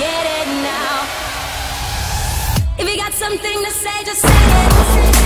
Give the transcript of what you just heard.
get it now. If you got something to say, just say it.